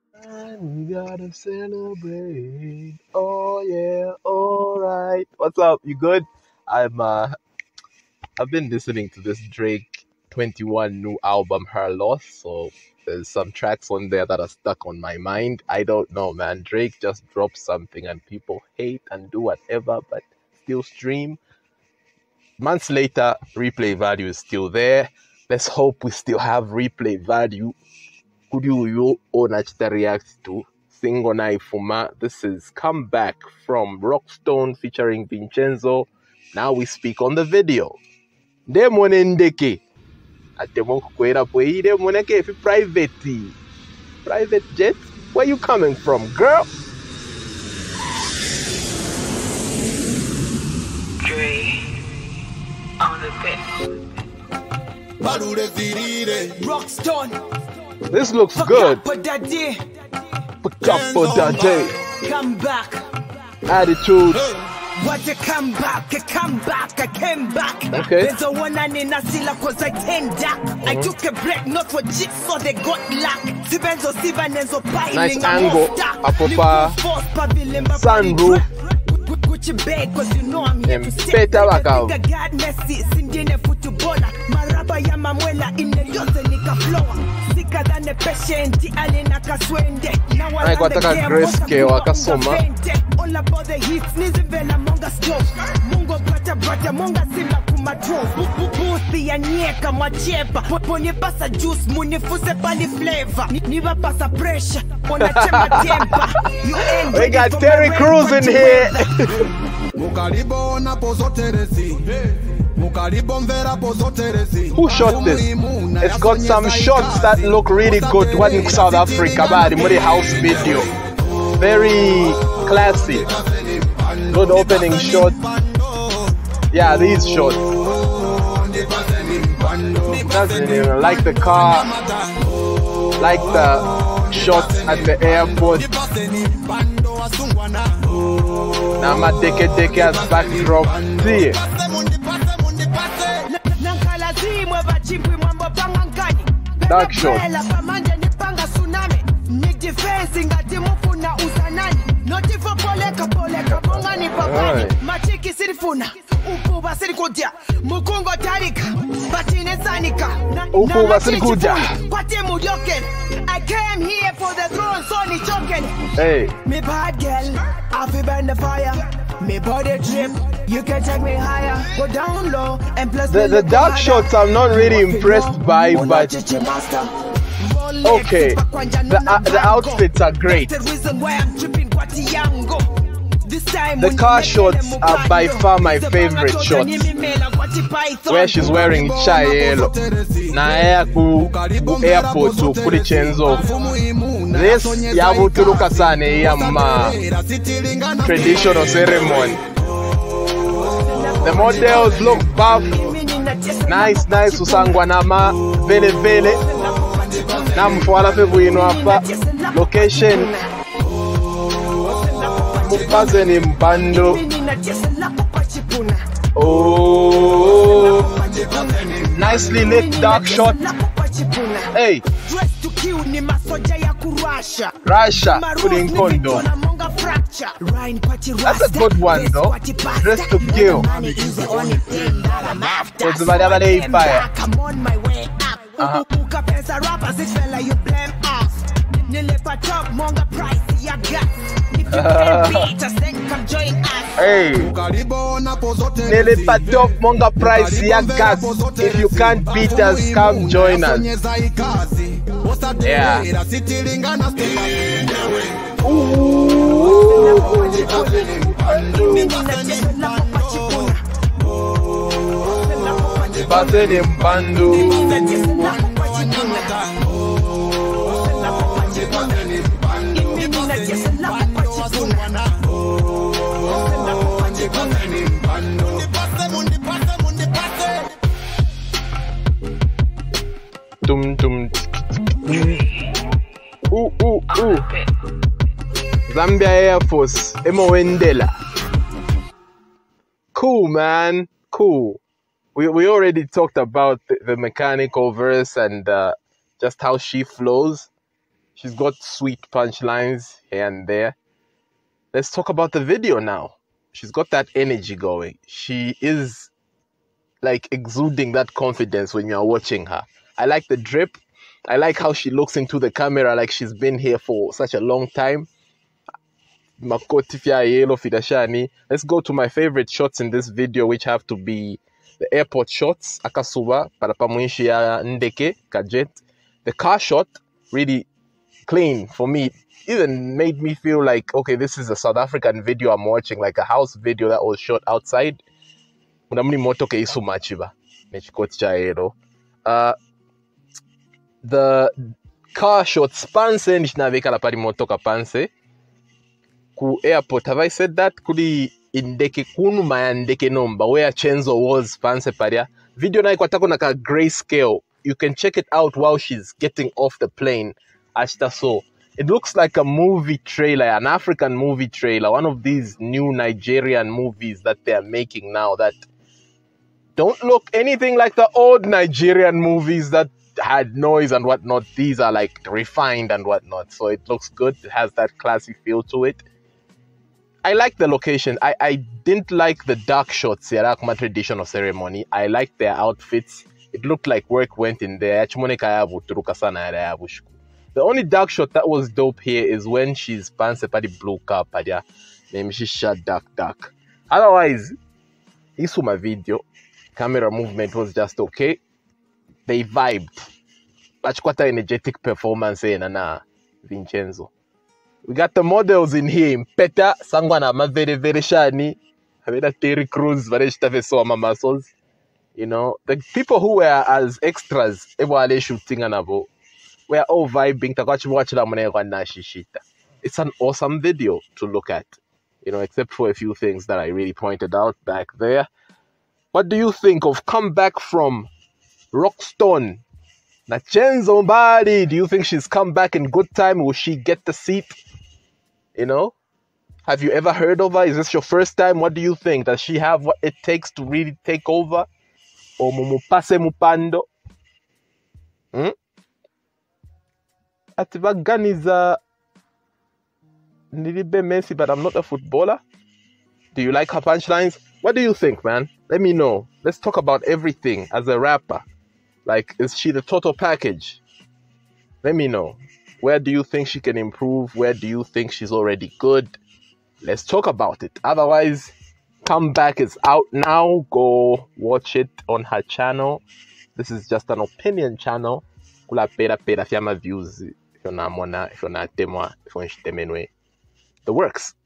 And we gotta celebrate. Oh yeah, alright. What's up? You good? I've been listening to this Drake 21 new album, Her Loss, so there's some tracks on there that are stuck on my mind. I don't know, man. Drake just dropped something and people hate and do whatever, but still stream. Months later, replay value is still there. Let's hope we still have replay value. Could you own react to Single Naifuma? This is Comeback from Rockstone featuring Vincenzo. Now we speak on the video. Demone ndeke. Atemo kukwera pweide moneke fi private jet. Where you coming from, girl? Dre on the bit. Rockstone. This looks good. Come back. Attitude. What a comeback, I came back. Okay. There's a one and in a silla cause I tender. I took a break, not for jigs, so they got luck. Sibenzo, Sibanenzo, nice angle. Apopa. Sunroof. Gucci bag, cause you know I'm here to stay. God Messi, Sindine footballer. Maraba ya mamuela in the yose nika flower. Sicker than a patient, alena kaswende. Now I got a grayscale, akasoma. All about the hits, nizivela monga stove. Mungo brata, monga sima kumatrove. Boothi ya nyeka machepa. Poni pasa juice, munifuse pali flavor. Niva pasa pressure, onachema temper. We got Terry Crews in here. Who shot this? It's got some shots that look really good. One in South Africa, but the house video. Very classy. Good opening shot. Yeah, these shots. Like the car, like the shots at the airport. Now my deke as backdrop. See. Dark shot. I came here for the throne, so ni choking. Hey. Me bad girl, I feel burn the fire. Me body drip, you can take me higher. Go down low and plus the dark shots I'm not really impressed by, but okay. The outfits are great. The car shots are by far my favorite shots. Where she's wearing chai yellow. Na airport to put the chains off. This yabutuluka sana yama traditional ceremony. The models look buff. Nice usangwa nama vele. Namfuala febuino hapa. Location Mupazeni Mbando. Oh, nicely lit dark shot. Hey, Russia putting condo. That's a good one though. Dress to kill. It's the fire. Hey, nearly pat top monga price ya gas. If you can't beat us, come join us. Yeah. Bateni Mbando. Zambia Air Force, Wendela. Cool, man. Cool. We already talked about the mechanical verse and just how she flows. She's got sweet punchlines here and there. Let's talk about the video now. She's got that energy going. She is like exuding that confidence when you're watching her. I like the drip. I like how she looks into the camera like she's been here for such a long time. Let's go to my favorite shots in this video, which have to be the airport shots. Akasuba, parapamuishi ya ndeke, kajet. The car shot, really clean for me. Even made me feel like, okay, this is a South African video I'm watching, like a house video that was shot outside. The car shots panse nishinaveka la pari motoka panse ku airport. Have I said that? Kuli indeke kunu mayandeke nomba where Chenzo was panse paria. Video na ikwatako na ka grayscale. You can check it out while she's getting off the plane. Ashta so. It looks like a movie trailer, an African movie trailer, one of these new Nigerian movies that they're making now that don't look anything like the old Nigerian movies that had noise and whatnot. These are like refined and whatnot. So it looks good. It has that classy feel to it. I like the location. I didn't like the dark shots here, my traditional ceremony. I liked their outfits. It looked like work went in there. The only dark shot that was dope here is when she's panse pa the blue car padia. Maybe she shot dark. Otherwise, this was my video. Camera movement was just okay. They vibed. That's quite an energetic performance na Vincenzo. We got the models in here. Peta Sangwana ma very shani. Haveda Terry Crews very so ma muscles. You know, the people who were as extras ever shooting anabo. We're all vibing. It's an awesome video to look at, you know, except for a few things that I really pointed out back there. What do you think of comeback from Rockstone? Chenzo Mbali, do you think she's come back in good time? Will she get the seat? You know, have you ever heard of her? Is this your first time? What do you think? Does she have what it takes to really take over? Or mumupase mupando? Atibaganiza Nilibe Messi, but I'm not a footballer. Do you like her punchlines? What do you think, man? Let me know. Let's talk about everything as a rapper. Like, is she the total package? Let me know. Where do you think she can improve? Where do you think she's already good? Let's talk about it. Otherwise, Comeback is out now. Go watch it on her channel. This is just an opinion channel. Kula pera fiama views. If you're not temwa, if you're not the works.